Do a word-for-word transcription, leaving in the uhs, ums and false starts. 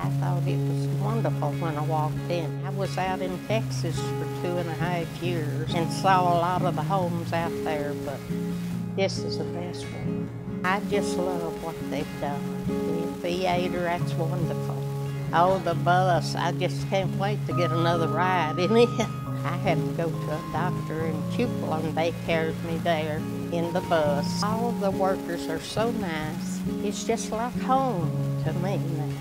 I thought it was wonderful when I walked in. I was out in Texas for two and a half years and saw a lot of the homes out there, but this is the best one. I just love what they've done. The theater, that's wonderful. Oh, the bus, I just can't wait to get another ride in it. I had to go to a doctor in Tupelo and they carried me there in the bus. All the workers are so nice. It's just like home to me now.